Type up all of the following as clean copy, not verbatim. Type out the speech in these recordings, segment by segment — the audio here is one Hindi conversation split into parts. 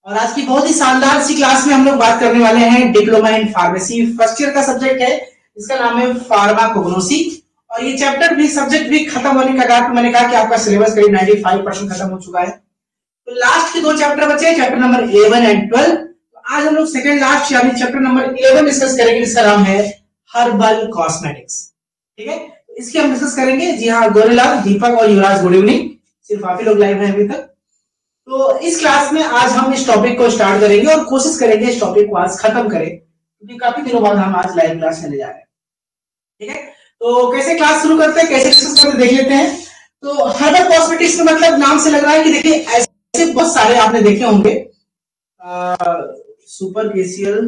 और आज की बहुत ही शानदार सी क्लास में हम लोग बात करने वाले हैं diploma in pharmacy first year का सब्जेक्ट है। इसका नाम है फार्माकोग्नोसी और ये चैप्टर भी सब्जेक्ट भी खत्म होने का कारण मैंने कहा कि आपका सिलेबस करीब 95% खत्म हो चुका है। तो लास्ट के दो चैप्टर बचे हैं, चैप्टर नंबर 11 एंड 12। तो आज हम लोग सेकंड लास्ट यानी चैप्टर नंबर 11 डिस्कस करेंगे, जिसका नाम है हर्बल कॉस्मेटिक्स। ठीक है, तो इसकी हम डिस्कस करेंगे। जी हाँ, गोरेलाल, दीपक और युवराज, गुड इवनिंग। सिर्फ आप ही लोग लाइव हैं अभी तक। तो इस क्लास में आज हम इस टॉपिक को स्टार्ट करेंगे और कोशिश करेंगे इस टॉपिक को आज खत्म करें, क्योंकि काफी दिनों बाद हम आज लाइव क्लास लेने जा रहे हैं। ठीक है, तो कैसे क्लास शुरू करते हैं, कैसे डिस्कस करते देख लेते हैं। तो हर्बल कॉस्मेटिक्स में मतलब नाम से लग रहा है कि देखिए ऐसे बहुत सारे आपने देखे होंगे सुपरफिशियल।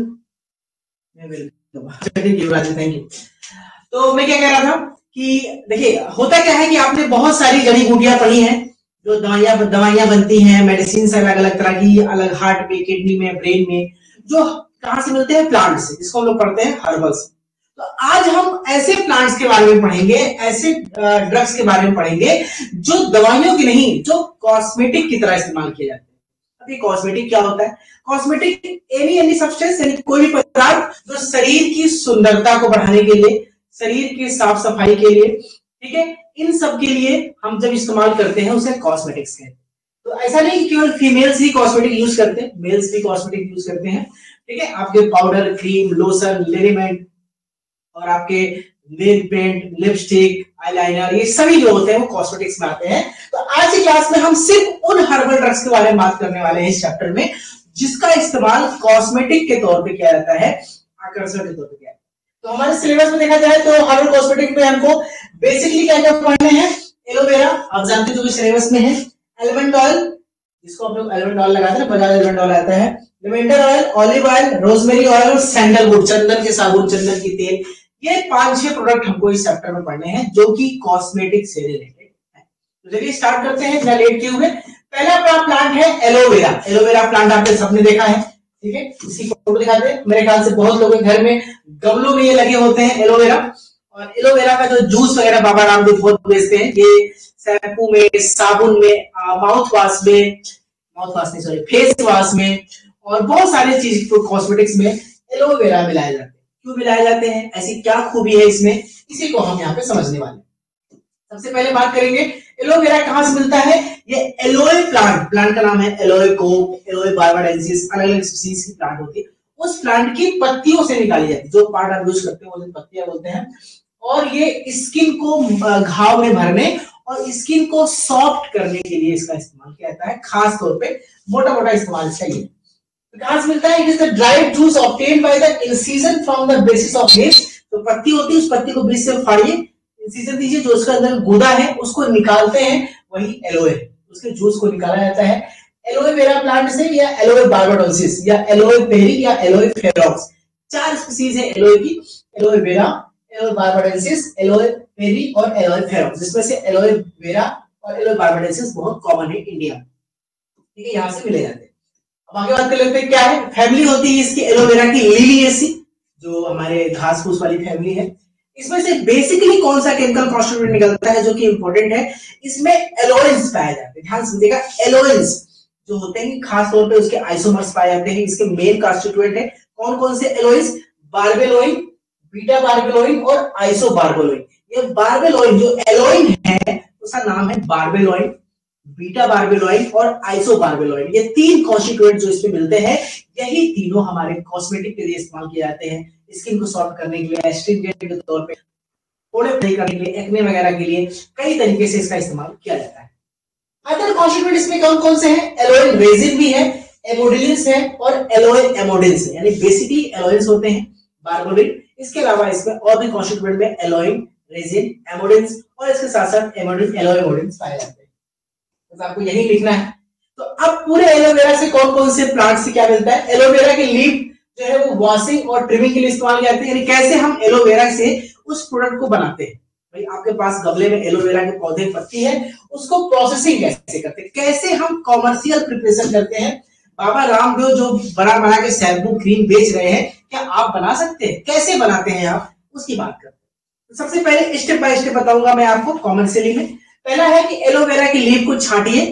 Thank you. तो मैं क्या कह रहा था कि देखिए होता क्या है कि आपने बहुत सारी जड़ी बूटियां पढ़ी हैं, जो दवाइयां बनती हैं, मेडिसिन अलग अलग तरह की, अलग हार्ट में, किडनी में, ब्रेन में, जो कहां से मिलते हैं, प्लांट से, जिसको हम लोग पढ़ते हैं हर्बल्स। तो आज हम ऐसे प्लांट्स के बारे में पढ़ेंगे, ऐसे ड्रग्स के बारे में पढ़ेंगे जो दवाइयों की नहीं, जो कॉस्मेटिक की तरह इस्तेमाल किए जाते हैं। अभी कॉस्मेटिक क्या होता है? कॉस्मेटिक एनी सब्सटेंस, यानी कोई भी पदार्थ जो शरीर की सुंदरता को बढ़ाने के लिए, शरीर की साफ सफाई के लिए, ठीक है, इन सब के लिए हम जब इस्तेमाल करते हैं उसे कॉस्मेटिक्स कहते हैं। तो ऐसा नहीं कि केवल फीमेल्स ही कॉस्मेटिक यूज करते हैं, मेल्स भी कॉस्मेटिक यूज करते हैं। ठीक है, आपके पाउडर, क्रीम, लोशन, लिनेमेंट और आपके नेल पेंट, लिपस्टिक, आईलाइनर, ये सभी जो होते हैं वो कॉस्मेटिक्स में आते हैं। तो आज की क्लास में हम सिर्फ उन हर्बल ड्रग्स के बारे में बात करने वाले हैं इस चैप्टर में, जिसका इस्तेमाल कॉस्मेटिक के तौर पे किया जाता है, आकर्षण के तौर पे किया जाता है। तो हमारे सिलेबस में देखा जाए तो हर्बल कॉस्मेटिक में हमको बेसिकली क्या क्या पढ़ने हैं? एलोवेरा, आप जानते हो जो सिलेबस में है। एलमंड ऑयल, जिसको हम लोग एलमंड ऑयल लगाते हैं, बजाज एलमंड ऑयल आता है। Lavender oil, olive oil, rosemary oil और सैंडलवुड, चंदन के साबुन, चंदन की तेल, ये 5-6 प्रोडक्ट हमको इस चैप्टर में पढ़ने हैं जो कि कॉस्मेटिक से रिलेटेड है। तो चलिए स्टार्ट करते हैं बिना लेट किए हुए। पहला प्लांट है एलोवेरा। एलोवेरा प्लांट आपने सबने देखा है, ठीक है, इसकी फोटो दिखाते हैं। मेरे ख्याल से बहुत लोगों के घर में गमलों में ये लगे होते हैं एलोवेरा। और एलोवेरा का जो जूस वगैरह बाबा रामदेव बहुत बेचते हैं, ये शैम्पू में, साबुन में, माउथ वाश नहीं सॉरी, फेस वाश में और बहुत सारे चीज कॉस्मेटिक्स में एलोवेरा मिलाए जाते हैं। क्यों मिलाए जाते हैं, ऐसी क्या खूबी है इसमें, इसी को हम यहाँ पे समझने वाले हैं। सबसे पहले बात करेंगे एलोवेरा कहां से मिलता है। ये एलोए प्लांट का नाम है एलोए कोक, एलोए बार्बाडेंसिस, अलग अलग स्पीसीज की प्लांट होती है। उस प्लांट की पत्तियों से निकाली जाती है, जो पार्ट आप यूज करते हैं वो पत्तियां बोलते हैं। और ये स्किन को घाव में भरने और स्किन को सॉफ्ट करने के लिए इसका इस्तेमाल किया जाता है, खास तौर पे मोटा मोटा इस्तेमाल चाहिए। कहां से मिलता है? It is the dried juice obtained by the incision from the basis of leaves. तो पत्ती होती है, उस पत्ती को बीच से फाड़िए, इंसिजन दीजिए, जो उसका अंदर गुदा है उसको निकालते हैं, वही एलोए, उसके जूस को निकाला जाता है एलोए वेरा प्लांट से, या एलोए बार्बाडेंसिस, या एलोए पेरी, या एलोए फेरॉक्स। 4 स्पीसीज है एलोए की, aloe vera, aloe barbadensis, aloe perryi और एलोए फेरॉक्स, जिसमें से एलोए वेरा और एलोए बार्बाडेंसिस बहुत कॉमन है इंडिया। ठीक है, यहां से मिले जाते हैं। अब आगे बात कर लेते हैं क्या है। फैमिली होती है इसकी एलोवेरा की लिलिएसी, जो हमारे घास फूस वाली फैमिली है। इसमें से बेसिकली कौन सा केमिकल कॉन्स्टिट्यूएंट निकलता है जो कि इंपॉर्टेंट है, इसमें एलोएंस पाया जाता है। ध्यान से देखिएगा, एलोएंस जो होते हैं खास तौर पे उसके आइसोमर्स पाए जाते हैं। इसके मेन कॉन्स्टिट्यूएंट है कौन कौन से एलोएंस? बार्बेलोइन, बीटा बार्बेलोइन और आइसोबार्बेलोइन। ये बार्बेलोइन जो एलोइन है उसका नाम है बार्बेलोइन, बीटा बार्बेलोइन और आइसोबार्बेलोइन। ये 3 कॉन्स्टिट्यूएंट जो इसमें मिलते हैं, यही तीनों हमारे कॉस्मेटिक के लिए इस्तेमाल किए जाते हैं, स्किन को सॉफ्ट करने के लिए, एस्ट्रिंजेंट के तौर पे, फोड़े करने के लिए, एक्ने वगैरह के लिए, कई तरीके से इसका इस्तेमाल किया जाता है। अदर कॉन्स्टिट्यूएंट इसमें कौन कौन से हैं? एलोइन रेजिन भी है, एमोडिलिन्स है और एलोए एमोडिन्स है, यानी बेसिकली एलोइन्स होते हैं, बार्बेलोइन। इसके अलावा इसमें और भी कॉन्स्टिट्यूएंट में एलोइन, रेजिन, एमोडिन्स और इसके साथ साथ एमोडिन, एलोए एमोडिन्स पाए जाते हैं। तो आपको यही लिखना है। तो अब पूरे एलोवेरा से कौन कौन से प्लांट से क्या मिलता है? एलोवेरा की लीफ जो है वो वॉशिंग और ट्रिमिंग के लिए इस्तेमाल किया जाता है। यानी कैसे हम एलोवेरा से उस प्रोडक्ट को बनाते हैं। भाई आपके पास गमले में एलोवेरा के पौधे, पत्ती है, उसको प्रोसेसिंग कैसे करते हैं, कैसे हम कॉमर्शियल प्रिपरेशन करते हैं। बाबा रामदेव जो बना के शैम्पू क्रीम बेच रहे हैं, क्या आप बना सकते हैं? कैसे बनाते हैं आप, उसकी बात करते हैं। तो सबसे पहले स्टेप बाय स्टेप बताऊंगा मैं आपको कॉमर्शियली में। पहला है कि एलोवेरा की लीफ को छांटिए,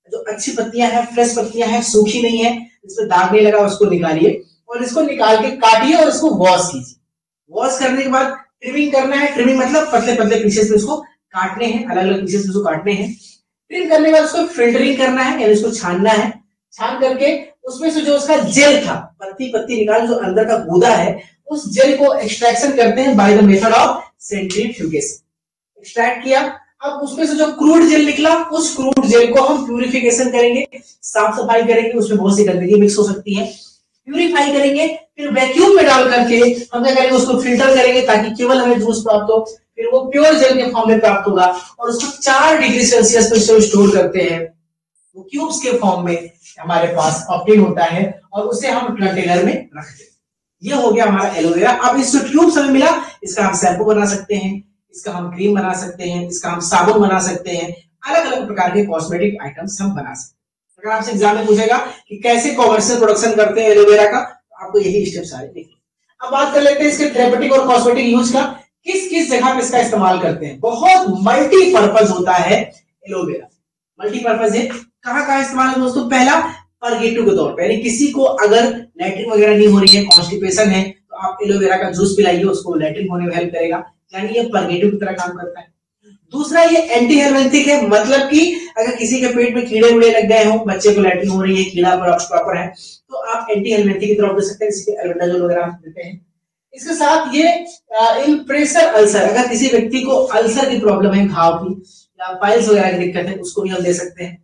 जो अच्छी पत्तियां हैं, फ्रेश पत्तियां हैं, सूखी नहीं है, इसमें दाग नहीं लगा, उसको निकालिए और इसको निकाल के काटिए और इसको वॉश कीजिए। वॉश करने के बाद ट्रिमिंग करना है। ट्रिमिंग मतलब पतले पतले पीसेस में इसको काटने हैं, अलग अलग पीसेस में इसको काटने हैं। ट्रिम करने के बाद उसको फिल्टरिंग करना है, यानी इसको छानना है। छान करके उसमें से जो उसका जेल था, पत्ती पत्ती निकाल, जो अंदर का गूदा है, उस जेल को एक्सट्रैक्शन करते हैं by the method of centrifugation. Extract किया, अब उसमें से जो क्रूड जेल निकला, उस क्रूड जेल को हम प्यूरिफिकेशन करेंगे, साफ सफाई करेंगे, उसमें बहुत सी गंदगी मिक्स हो सकती है, प्यूरिफाई करेंगे, फिर वैक्यूम में डाल करके हम क्या करेंगे, उसको फिल्टर करेंगे ताकि केवल हमें जूस प्राप्त हो। फिर वो प्योर जेल के फॉर्म में प्राप्त होगा और उसको 4 डिग्री सेल्सियस पर स्टोर करते हैं। वो क्यूब्स के फॉर्म में हमारे पास ऑब्टेन होता है और उसे हम कंटेनर में रखते हैं। ये हो गया हमारा एलोवेरा। अब इस ट्यूब्स हमें मिला, इसका हम शैम्पू बना सकते हैं, इसका हम क्रीम बना सकते हैं, इसका हम साबुन बना सकते हैं, अलग अलग प्रकार के कॉस्मेटिक आइटम्स हम बना सकते हैं। अगर आपसे एग्जाम में पूछेगा कि कैसे कॉमर्शियल प्रोडक्शन करते हैं एलोवेरा का, तो आपको यही स्टेप सारे देखिए। अब बात कर लेते हैं इसके थेरेपेटिक और कॉस्मेटिक यूज का। किस किस जगह पे इसका इस्तेमाल करते हैं। बहुत मल्टीपर्पज होता है एलोवेरा, मल्टीपर्पज है। कहां कहां इस्तेमाल है दोस्तों। पहला, परगेटिव के तौर पर, यानी किसी को अगर लैट्रिन वगैरह नहीं हो रही है, कॉन्स्टिपेशन है, तो आप एलोवेरा का जूस पिलाइए, उसको लैट्रिन होने में हेल्प करेगा, यानी ये परगेटिव की तरह काम करता है। दूसरा, ये एंटी हेलमेंथिक है, मतलब कि अगर किसी के पेट में कीड़े उड़े लग गए हो, बच्चे को लैट्रिन हो रही है, कीड़ा प्रॉपर है, तो आप एंटी हेलमेंथिक की तरफ दे सकते हैं, इसके एल्बेंडाजोल वगैरह देते हैं। इसके साथ ये इन प्रेशर अल्सर, अगर किसी व्यक्ति को अल्सर की प्रॉब्लम है, घाव की या पाइल्स वगैरह की दिक्कत है, उसको भी हम दे सकते हैं।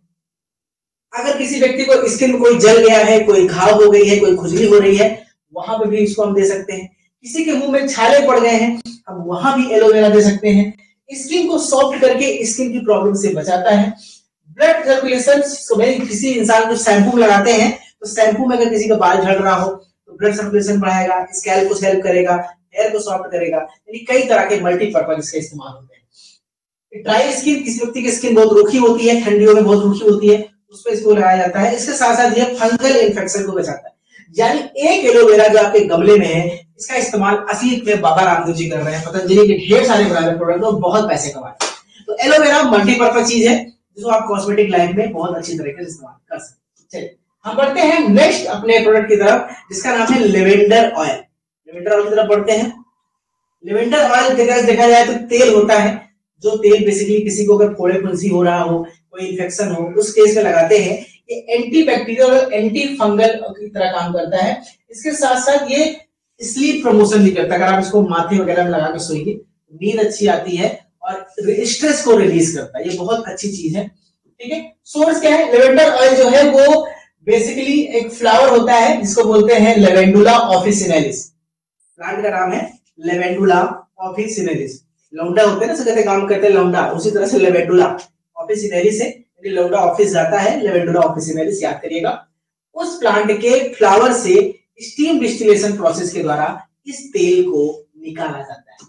अगर किसी व्यक्ति को स्किन में कोई जल गया है, कोई घाव हो गई है, कोई खुजली हो रही है, वहां पे भी इसको हम दे सकते हैं। किसी के मुंह में छाले पड़ गए हैं, हम वहां भी एलोवेरा दे सकते हैं। स्किन को सॉफ्ट करके स्किन की प्रॉब्लम से बचाता है। ब्लड सर्कुलेशन, किसी इंसान को शैम्पू लगाते हैं, तो शैम्पू में अगर किसी का बाल झड़ रहा हो तो ब्लड सर्कुलेशन बढ़ाएगा, स्कैल्प को हेल्प करेगा, हेयर को सॉफ्ट करेगा, यानी कई तरह के मल्टीपर्पज इसका इस्तेमाल होते हैं। ड्राई स्किन, किसी व्यक्ति की स्किन बहुत रूखी होती है, ठंडियों में बहुत रूखी होती है, उस पर इसको लगाया जाता है। इसके साथ साथ ये फंगल इन्फेक्शन को बचाता है। यानी एक एलोवेरा जो आपके गमले में है, इसका इस्तेमाल असलियत में बाबा रामदेव जी कर रहे हैं, पतंजलि के ढेर सारे बनाए प्रोडक्ट और बहुत पैसे कमाते हैं। तो एलोवेरा मल्टीपर्पज चीज है, जिसको आप कॉस्मेटिक लाइफ में बहुत अच्छी तरीके से इस्तेमाल कर सकते हैं। हम बढ़ते हैं नेक्स्ट अपने प्रोडक्ट की तरफ, जिसका नाम है लेवेंडर ऑयल। लेवेंडर ऑयल की तरफ बढ़ते हैं। लेवेंडर ऑयल देखा जाए तो तेल होता है, जो तेल बेसिकली किसी को अगर फोड़े फुंसी हो रहा हो, कोई इन्फेक्शन हो, उस केस में लगाते हैं। ये एंटी बैक्टीरियल और एंटी फंगल की तरह काम करता है। इसके साथ साथ ये स्लीप प्रमोशन भी करता है। अगर आप इसको माथे वगैरह में लगा के सोइए, नींद अच्छी आती है और स्ट्रेस को रिलीज करता है, ये बहुत अच्छी चीज है। ठीक है, सोर्स क्या है। लेवेंडर ऑयल जो है वो बेसिकली एक फ्लावर होता है, जिसको बोलते हैं लेवेंडुला ऑफिसिनेलिस। प्लांट का नाम है लेवेंडुला ऑफिसिनेलिस। लौंडा होते हैं ना, सब काम करते हैं लौंडा, उसी तरह से लेवेंडुला ऑफिसिनेलिस है, लौंडा ऑफिस जाता है, लेवेंडुला ऑफिसिनेलिस याद करिएगा। उस प्लांट के फ्लावर से स्टीम डिस्टिलेशन प्रोसेस के द्वारा इस तेल को निकाला जाता है।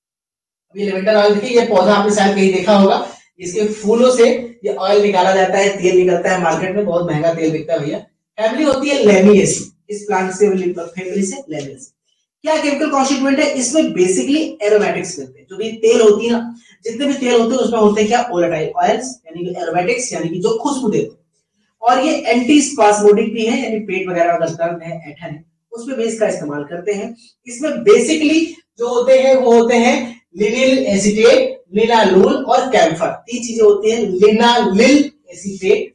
अभी लेवेंडर ऑयल देखिए, ये पौधा आपने शायद कहीं देखा होगा, इसके फूलों से ये ऑयल निकाला जाता है, तेल निकलता है। मार्केट में बहुत महंगा तेल बिकता है भैया। फैमिली होती है लेमिएसी, इस प्लांट से फैमिली से लेमिएसी। क्या केमिकल कॉन्स्टिट्यूएंट है इसमें, बेसिकली एरोमेटिक्स मिलते हैं। जो भी तेल होती है ना, जितने भी तेल होते हैं उसमें होते हैं क्या, वोलेटाइल ऑयल्स, यानी कि एरोमेटिक्स, यानी कि जो खुशबू देते हैं। और ये एंटी स्पास्मोडिक भी है, यानी पेट वगैरह अगर दर्द है, ऐठन है, उसमें भी इसका इस्तेमाल करते हैं। इसमें बेसिकली जो होते हैं वो होते हैं लिनिल एसीटेट, लिनालुल और कैम्फर। 3 चीजें होती हैं, लिनालिल एसीटेट,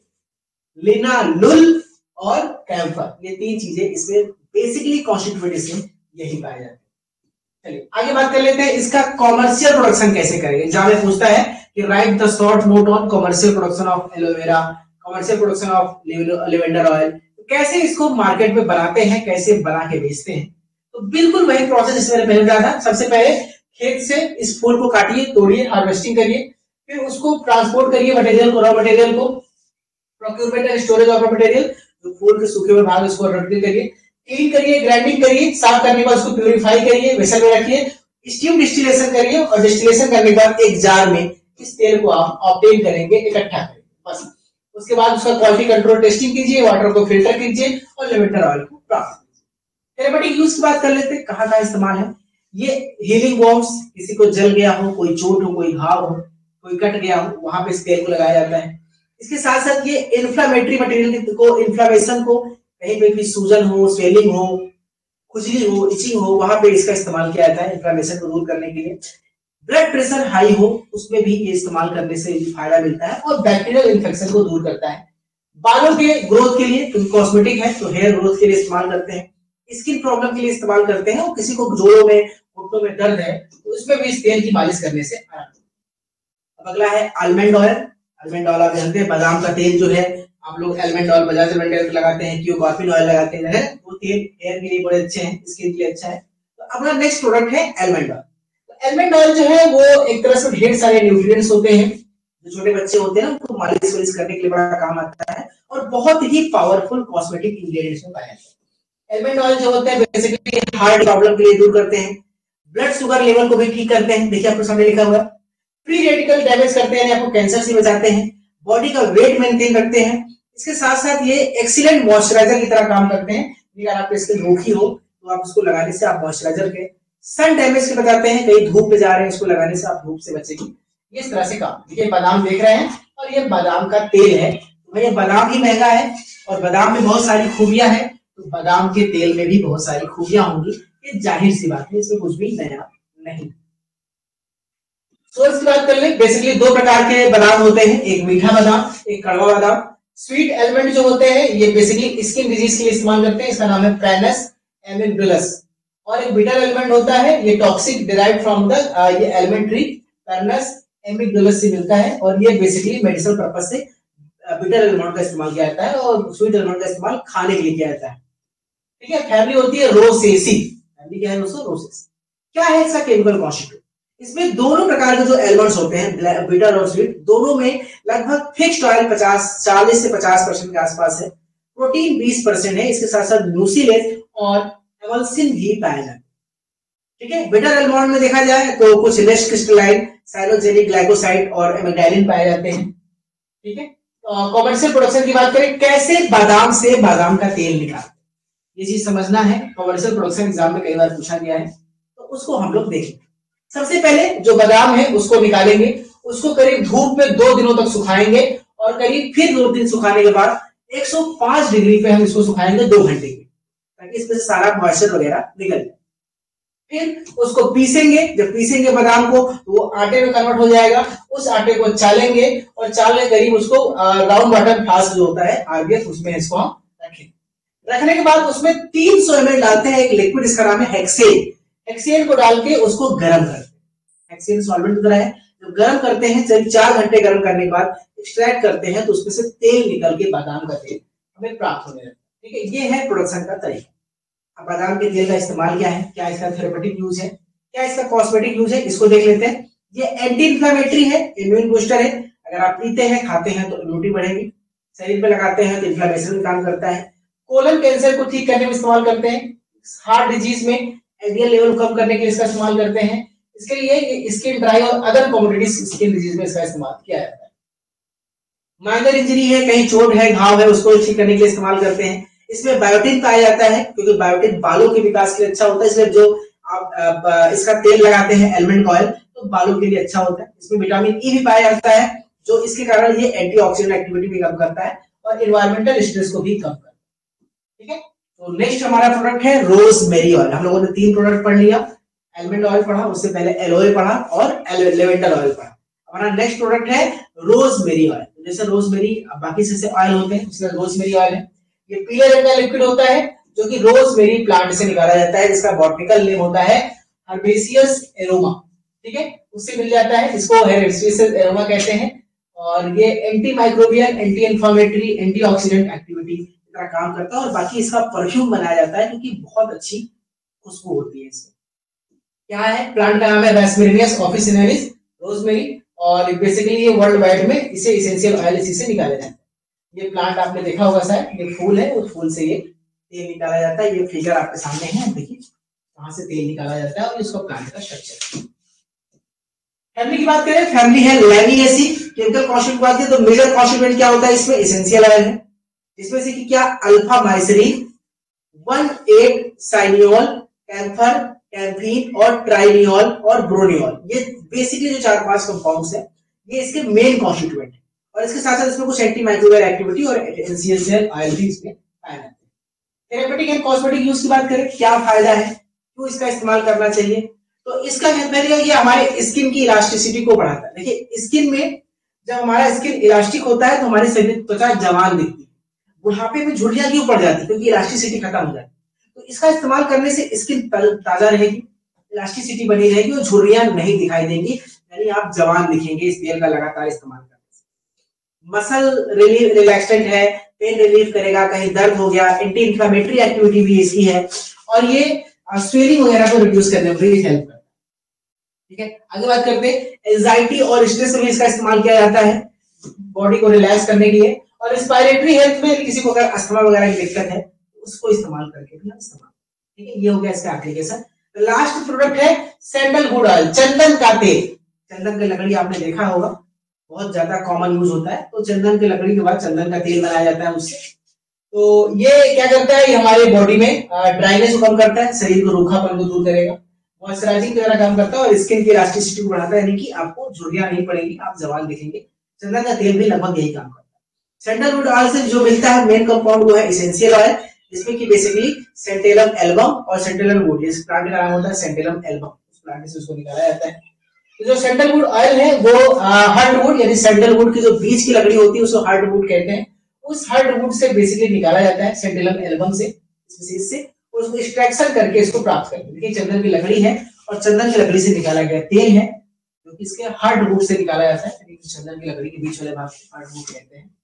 लिनालुल और कैम्फर। ये 3 चीजें इसमें बेसिकली कॉन्स्टिट्यूएंट इसमें यही पाए जाते हैं। चलिए आगे बात कर लेते हैं, इसका कॉमर्शियल प्रोडक्शन कैसे करेंगे। एग्जाम में पूछता है कि write the short note on commercial production of aloe vera, commercial production of lavender oil. कैसे इसको मार्केट में बनाते हैं, कैसे बना के बेचते हैं। तो बिल्कुल वही प्रोसेस जिसमें मैंने पहले बताया था। सबसे पहले खेत से इस फूल को काटिए, तोड़िए, हार्वेस्टिंग करिए, फिर उसको ट्रांसपोर्ट करिए मटेरियल को, रॉ मटेरियल को, procurement and storage of material, जो फूल के सूखे हुए भाग उसको रखने करिए, क्लीन करिए, ग्राइंडिंग करिए, साफ करने के बाद उसको प्यूरिफाई करिए, वेसल में रखिए, स्टीम डिस्टिलेशन करिए और डिस्टिलेशन करने के बाद एक जार में इस तेल को आप ऑब्टेन करेंगे, इकट्ठा करेंगे बस। उसके बाद उसका क्वालिटी कंट्रोल टेस्टिंग कीजिए, वाटर को फिल्टर कीजिए और लेवेंडर ऑयल को प्राप्त कीजिए। थेरेपेटिक यूज की बात कर लेते हैं, कहाँ कहाँ इस्तेमाल है। ये हीलिंग वॉर्म्स, किसी को जल गया हो, कोई चोट हो, कोई घाव हो, कोई कट गया हो, वहां पे इस तेल को लगाया जाता है। इसके साथ साथ ये इन्फ्लामेटरी मटेरियल को, इन्फ्लामेशन को, कहीं पे भी सूजन हो, स्वेलिंग हो, खुजली हो, इचिंग हो, वहां पे इसका इस्तेमाल किया जाता है इन्फ्लामेशन को दूर करने के लिए। ब्लड प्रेशर हाई हो उसमें भी ये इस्तेमाल करने से फायदा मिलता है और बैक्टीरियल इन्फेक्शन को दूर करता है। बालों के ग्रोथ के लिए क्योंकि कॉस्मेटिक है तो हेयर ग्रोथ के लिए इस्तेमाल करते हैं, स्किन प्रॉब्लम के लिए इस्तेमाल करते हैं, और किसी को जोड़ों में, घुटनों में दर्द है तो उसमें भी इस तेल की मालिश करने से आराम। अब अगला है आलमंड ऑयल। आलमंड ऑयल आप जानते हैं बादाम का तेल जो है, आप लोग almond oil Bajaj almond oil लगाते हैं, क्यों कॉफी ऑयल लगाते हैं, वो तेल हेयर के लिए बड़े अच्छे हैं, स्किन के लिए अच्छा है। तो अपना नेक्स्ट प्रोडक्ट है आलमंड ऑयल। आलमंड ऑयल जो है वो एक तरह से ढेर सारे न्यूट्रिएंट्स होते हैं, जो छोटे बच्चे होते हैं उनको मालिश वालिश करने के लिए बड़ा काम आता है, और बहुत ही पावरफुल कॉस्मेटिक इंग्रेडिएंट्स में पाया जाता है। आलमंड ऑयल जो होता है बेसिकली हार्ट प्रॉब्लम के लिए दूर करते हैं, ब्लड शुगर लेवल को भी ठीक करते हैं, देखिए आपको सामने लिखा हुआ है, फ्री रेडिकल डैमेज करते हैं, आपको कैंसर से बचाते हैं, बॉडी का वेट मेंटेन रखते हैं। इसके साथ साथ ये एक्सीलेंट मॉइस्चराइजर की तरह काम करते हैं, अगर आपकी स्किन रूखी हो तो आप उसको लगाने से आप मॉइस्चराइजर के, सन डैमेज के बताते हैं, कहीं धूप में जा रहे हैं उसको लगाने से आप धूप से बचेगी, इस तरह से काम। देखिए बादाम देख रहे हैं और ये बादाम का तेल है, तो भैया बादाम ही महंगा है और बादाम में बहुत सारी खूबियां हैं, तो बादाम के तेल में भी बहुत सारी खूबियां होंगी, ये जाहिर सी बात है, इसमें कुछ भी नया नहीं। सोर्स की बात कर ले, बेसिकली दो प्रकार के बादाम होते हैं, एक मीठा बादाम, एक कड़वा बादाम। स्वीट एलिमेंट जो होते हैं ये बेसिकली स्किन डिजीज के लिए इस्तेमाल करते हैं, इसका नाम है पैनस एमिग्डुलस। और एक बिटर एलिमेंट होता है, ये टॉक्सिक डिराइव्ड फ्रॉम द ये एलिमेंट ट्री पैनस एमिग्डुलस से मिलता है, और ये बेसिकली मेडिसिनल पर्पस से बिटर एलिमेंट का इस्तेमाल किया जाता है और स्वीट एलिमेंट का इस्तेमाल खाने के लिए किया जाता है। ठीक है, फैमिली होती है रोसेसी, फैमिली क्या है दोस्तों, रोसेसी। क्या है इसका केमिकल कॉन्स्टिट्यूट? इसमें दोनों प्रकार के जो एलिमेंट्स होते हैं बिटर और स्वीट, दोनों में लगभग फिक्स्ड ऑयल 40 से 50% के आसपास है, प्रोटीन 20% है, इसके साथ साथ म्यूसिलेज और एमल्सिन भी पाया जाता है। ठीक है, बिटर एलिमेंट में देखा जाए तो कुछ लेस क्रिस्टलाइन, साइनोजेनिक ग्लाइकोसाइड और एमिग्डाइलिन पाए जाते हैं। ठीक है, कॉमर्शियल प्रोडक्शन की बात करें, कैसे बादाम से बादाम का तेल निकालते, ये चीज समझना है, कॉमर्शियल प्रोडक्शन एग्जाम में कई बार पूछा गया है, तो उसको हम लोग देखेंगे। सबसे पहले जो बादाम है उसको निकालेंगे, उसको करीब धूप में 2 दिनों तक सुखाएंगे, और करीब फिर 2 दिन सुखाने के बाद 105 डिग्री पे हम इसको सुखाएंगे 2 घंटे के, ताकि इसमें से सारा मॉइस्चर वगैरह निकल जाए। फिर उसको पीसेंगे, जब पीसेंगे बादाम को तो वो आटे में कन्वर्ट हो जाएगा, उस आटे को चालेंगे, और चालने करीब उसको राउंड बॉटम फ्लास्क जो होता है आरबीएफ, उसमें इसको हम रखेंगे। रखने के बाद उसमें 300 ml डालते हैं एक लिक्विड, इसका नाम है हेक्सेन। हेक्सेन को डाल के उसको गर्म करते हैं, हेक्सेन सॉल्वेंट की तरह है, जब गर्म करते हैं, करीब 4 घंटे गर्म करने के बाद एक्सट्रैक्ट करते हैं, तो उसमें से तेल निकल के बादाम का तेल हमें प्राप्त होने लगता है। ठीक है, ये है प्रोडक्शन का तरीका। अब बादाम के तेल का इस्तेमाल क्या है, क्या इसका थेरेपेटिक यूज है, क्या इसका कॉस्मेटिक यूज है, इसको देख लेते हैं। ये एंटी इंफ्लेमेटरी है, इम्यून बूस्टर है, अगर आप पीते हैं खाते हैं तो इम्यूनिटी बढ़ेगी, शरीर पे लगाते हैं तो इन्फ्लेमेशन में काम करता है, कोलन कैंसर को ठीक करने में इस्तेमाल करते हैं, हार्ट डिजीज में एलडीएल लेवल कम करने के लिए इसका इस्तेमाल करते हैं, इसके लिए स्किन ड्राई और अदर कॉमोडिटीज स्किन डिजीज में इसका इस्तेमाल किया जाता है। माइनर इंजरी है, कहीं चोट है, घाव है, उसको ठीक करने के लिए इस्तेमाल करते हैं। इसमें बायोटिन पाया जाता है, क्योंकि बायोटिन बालों के विकास के लिए अच्छा होता है, इसलिए जो आप इसका तेल लगाते हैं आलमंड ऑयल, तो बालों के लिए अच्छा होता है। इसमें विटामिन ई भी पाया जाता है, जो इसके कारण ये एंटीऑक्सीडेंट एक्टिविटी भी कम करता है और एनवायरमेंटल स्ट्रेस को भी कम करता है। ठीक है, तो नेक्स्ट हमारा प्रोडक्ट है रोजमेरी ऑयल। हम लोगों ने 3 प्रोडक्ट पढ़ लिया, आलमंड ऑयल पढ़ा, उससे पहले एलोए पढ़ा और लेवेंडर ऑयल पढ़ा। हमारा नेक्स्ट प्रोडक्ट है रोजमेरी ऑयल। जैसे रोजमेरी बाकी से ऑयल होते हैं, उसमें रोजमेरी ऑयल है, ये पीले रंग का लिक्विड होता है जो कि रोजमेरी प्लांट से निकाला जाता है, जिसका बॉटनिकल नेम होता है हर्बेसियस एरोमा। ठीक है, उससे मिल जाता है, इसको हर्बेसियस एरोमा कहते हैं, और ये anti microbial, anti inflammatory, antioxidant activity की तरह काम करता है, और बाकी इसका परफ्यूम बनाया जाता है क्योंकि बहुत अच्छी खुशबू होती है इसमें। क्या है, प्लांट का नाम है रास्मेरियस ऑफिसिनेलिस रोजमेरी, और बेसिकली ये वर्ल्ड वाइड में इसे एसेंशियल ऑयल इसी से निकाला जाता है। ये प्लांट आपने देखा होगा शायद, ये फूल है, उस फूल से ये तेल निकाला जाता है। ये फिगर आपके सामने है, देखिए कहां से तेल निकाला जाता है और इसको प्लांट का स्ट्रक्चर। फैमिली की बात करें, फैमिली है लैविएसी। केमिकल कॉन्स्टिट्यूएंट की बात करें तो मेजर कॉन्स्टिट्यूएंट क्या होता है इसमें, एसेंशियल ऑयल है, जिसमें से कि क्या alpha myrcene, 1,8 cineole, camphor, camphene और ट्राइनियोल और ब्रोनियोल, ये बेसिकली जो 4-5 कंपाउंड्स है, ये इसके मेन कॉन्स्टिट्यूएंट है। और इसके साथ साथ इसमें कुछ एंटी माइक्रोबियल एक्टिविटी और एसेंशियल ऑयल भी इसमें पाए जाते हैं। थेरेपेटिक एंड कॉस्मेटिक यूज की बात करें, क्या फायदा है, क्यों इसका इस्तेमाल करना चाहिए, तो इसका कहते हैं कि हमारे स्किन की इलास्टिसिटी को बढ़ाता है। देखिए स्किन में जब हमारा स्किन इलास्टिक होता है तो हमारी शरीर त्वचा जवान दिखती है। बुढ़ापे में झुर्रियां क्यों पड़ जाती है, क्योंकि इलास्टिसिटी खत्म हो जाती है। तो इसका इस्तेमाल करने से स्किन ताजा रहेगी, इलास्टिसिटी बनी रहेगी और झुर्रियां नहीं दिखाई देंगी, यानी आप जवान दिखेंगे इस तेल का लगातार इस्तेमाल करने से। मसल रिलैक्सेंट है, पेन रिलीफ करेगा, कहीं दर्द हो गया, एंटी इंफ्लेमेटरी एक्टिविटी भी इसकी है और ये स्वेलिंग वगैरह को रिड्यूस करने में भी हेल्प करता है। ठीक है, आगे बात करते हैं एंजाइटी और स्ट्रेस में इसका इस्तेमाल किया जाता है बॉडी को रिलैक्स करने के लिए। और रेस्पिरेटरी हेल्थ में किसी को अगर अस्थमा वगैरह की दिक्कत है उसको इस्तेमाल करके भी इस्तेमाल। ठीक है, ये हो गया इसका एप्लीकेशन। लास्ट प्रोडक्ट है सैंडलवुड ऑयल, चंदन का तेल। चंदन की लकड़ी आपने देखा होगा बहुत ज्यादा कॉमन यूज होता है, तो चंदन की लकड़ी के बाद चंदन का तेल बनाया जाता है उससे। तो ये क्या करता है, ये हमारे बॉडी में ड्राइनेस को कम करता है, शरीर को रूखापन को दूर करेगा, मॉइस्चराइजिंग वगैरह काम करता है और स्किन की इलास्टिसिटी को बढ़ाता है, यानी कि आपको झुर्रियां नहीं पड़ेगी, आप जवान दिखेंगे। चंदन का तेल भी लगभग यही काम करता है। सैंडलवुड ऑयल से जो मिलता है मेन कंपाउंड वो है एसेंशियल ऑयल, जिसमें कि बेसिकली सेंटेलम एल्बम और सेंटेलम वुड, इस प्लांट का नाम होता है सेंटेलम एल्बम, उस प्लांट से उसको निकाला जाता है। तो जो सैंडलवुड ऑयल है वो हार्डवुड यानी सैंडलवुड की जो बीज की लकड़ी होती है उसको हार्डवुड कहते हैं, उस हार्डवुड से बेसिकली निकाला जाता है सेंटेलम एल्बम से, स्पीसीज से, और उसको एक्सट्रैक्शन करके इसको प्राप्त करते हैं। देखिए चंदन की लकड़ी है और चंदन की लकड़ी से निकाला गया तेल है जो कि इसके हार्डवुड से निकाला जाता है, चंदन की लकड़ी के बीच वाले भाग को हार्डवुड कहते हैं।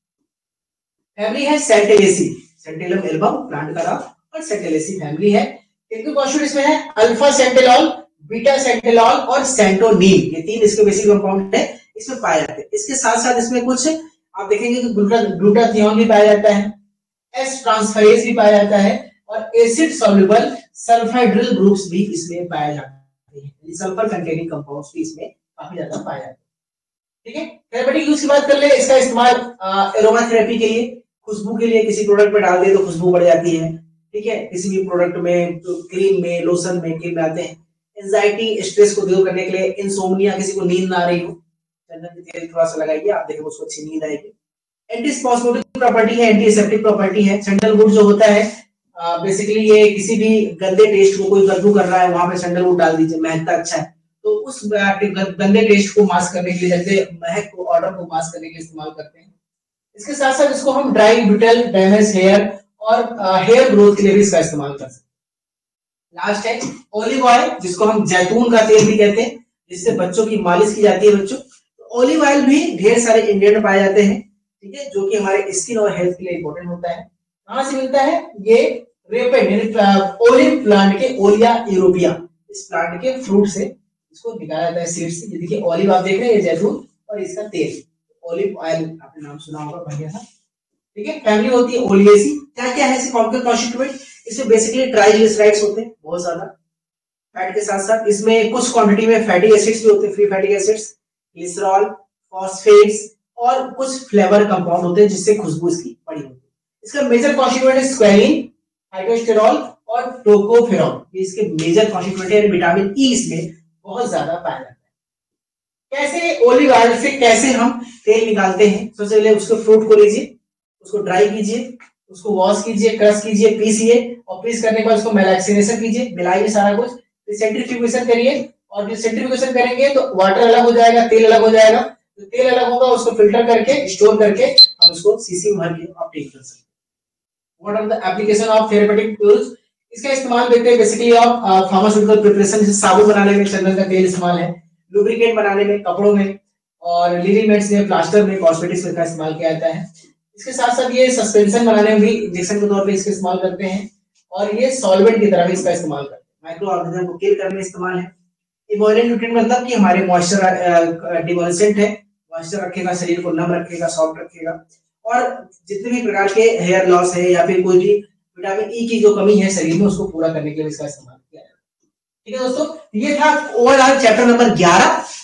फैमिली है सेंटेलेसी, सेंटेलम एल्बम प्लांट का नाम, और सेंटेलेसी फैमिली है। केमिकल कंपाउंड इसमें है अल्फा सेंटेलॉल, बीटा सेंटेलॉल और सेंटोनील, ये तीन इसके बेसिक कंपाउंड है, इसमें पाए जाते हैं। इसके साथ साथ इसमें कुछ आप देखेंगे कि ग्लूटाथियोन भी पाया जाता है, एस ट्रांसफरेज भी पाया जाता है और एसिड सॉल्युबल सल्फाइड्रिल ग्रुप्स भी इसमें पाए जाते हैं, सल्फर कंटेनिंग कंपाउंड्स भी इसमें काफी ज्यादा पाए जाते हैं। ठीक है, थेरेपेटिक यूज की बात कर ले, इसका इस्तेमाल एरोमा थेरेपी के लिए, खुशबू के लिए, किसी प्रोडक्ट में डाल दे तो खुशबू बढ़ जाती है। ठीक है, किसी भी प्रोडक्ट में, तो क्रीम में, लोशन में, क्रीम में आते हैं। एंजाइटी स्ट्रेस को दूर करने के लिए, इंसोम्निया, किसी को नींद ना आ रही हो, चंदन की तेल थोड़ा सा लगाइए, आप देखेंगे उसको अच्छी नींद आएगी। एंटीस्पास्मोटिक प्रॉपर्टी है, एंटीसेप्टिक प्रॉपर्टी है। सैंडलवुड जो होता है बेसिकली ये किसी भी गंदे टेस्ट को कोई बदबू कर रहा है वहां पे सैंडलवुड डाल दीजिए, महकता अच्छा है, तो उस गंदे टेस्ट को मास्क करने के लिए, गंदे महक को, ऑर्डर को मास्क करने के लिए इस्तेमाल करते हैं। इसके साथ साथ इसको हम ड्राई, ब्रिटल, डैमेज हेयर और हेयर ग्रोथ के लिए भी इसका इस्तेमाल कर सकते हैं। लास्ट है ओलिव ऑयल, जिसको हम जैतून का तेल भी कहते हैं, जिससे बच्चों की मालिश की जाती है बच्चों। तो ओलिव ऑयल भी ढेर सारे इंग्रेडिएंट में पाए जाते हैं, ठीक है, जो कि हमारे स्किन और हेल्थ के लिए इंपॉर्टेंट होता है। कहां से मिलता है ये, रेपेड यानी ओलिव प्लांट के, ओलिया यूरोपिया, इस प्लांट के फ्रूट से इसको निकाला जाता है, सीड से। ये देखिए ओलिव आप देख रहे हैं, ये जैतून और इसका तेल, ओलिव ऑयल आपने नाम सुना होगा, बढ़िया था। ठीक है, फैमिली होती है ओलिएसी। क्या क्या है इसके कॉम्प्लेक्स कॉन्स्टिट्यूएंट, इसमें बेसिकली ट्राइग्लिसराइड्स होते हैं बहुत ज्यादा फैट के साथ साथ, इसमें कुछ क्वांटिटी में फैटी एसिड्स भी होते हैं, free fatty acids, glycerol, phosphates और कुछ फ्लेवर कंपाउंड होते हैं जिससे खुशबू इसकी बड़ी होती है। इसका मेजर कॉन्स्टिट्यूएंट है स्क्वैलिन, हाइड्रोस्टेरॉल और टोकोफेरॉल, ये इसके मेजर कॉन्स्टिट्यूएंट है। विटामिन ई इसमें बहुत ज्यादा पाया जाता है। कैसे ओलिव ऑयल से कैसे हम तेल निकालते हैं, सबसे पहले उसके फ्रूट को लीजिए, उसको ड्राई कीजिए, उसको वॉश कीजिए, क्रश कीजिए, पीसिए, और पीस करने के बाद उसको मेलाक्सिनेशन कीजिए, मिलाइए सारा कुछ, फिर सेंट्रीफ्यूगेशन करिए, और जब सेंट्रीफ्यूगेशन करेंगे तो वाटर अलग हो जाएगा, तेल अलग हो जाएगा। तो तेल अलग होगा, उसको फिल्टर करके, स्टोर करके हम उसको सीसी में भर के आप टेक कर सकते हैं। What are the application of therapeutic tools, इसका इस्तेमाल देखते हैं बेसिकली आप फार्मास्यूटिकल प्रिपरेशन, जैसे साबुन बनाने में चंदन का तेल इस्तेमाल है, लुब्रिकेंट बनाने में, कपड़ों में, और लिलीमेंट्स में, प्लास्टर में, कॉस्मेटिक्स में का इस्तेमाल किया जाता है। इसके साथ साथ ये सस्पेंशन बनाने में भी इंजेक्शन के तौर पे इसका इस्तेमाल करते हैं, और ये सॉल्वेंट की तरह भी इसका इस्तेमाल करते हैं, माइक्रो ऑर्गेनिज्म को किल करने में इस्तेमाल है। इमोलिएंट न्यूट्रिएंट मतलब कि हमारे मॉइस्चर डिमोलिसेंट है, मॉइस्चर रखेगा, शरीर को नम रखेगा, सॉफ्ट रखेगा, और जितने भी प्रकार के हेयर लॉस है या फिर कोई भी विटामिन ई की जो कमी है शरीर में, उसको पूरा करने के लिए इसका इस्तेमाल किया जाता है। ठीक है दोस्तों, ये था ओवरऑल चैप्टर नंबर 11।